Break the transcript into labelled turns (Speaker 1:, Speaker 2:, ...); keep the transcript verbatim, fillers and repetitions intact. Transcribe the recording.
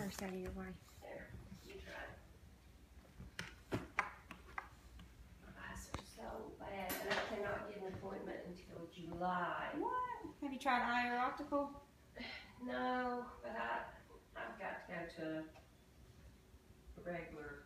Speaker 1: purse out of your way.
Speaker 2: There, you try it. My eyes are so bad, and I cannot get an appointment until July.
Speaker 1: What? Have you tried eye or optical?
Speaker 2: No, but I, I've got to go to a regular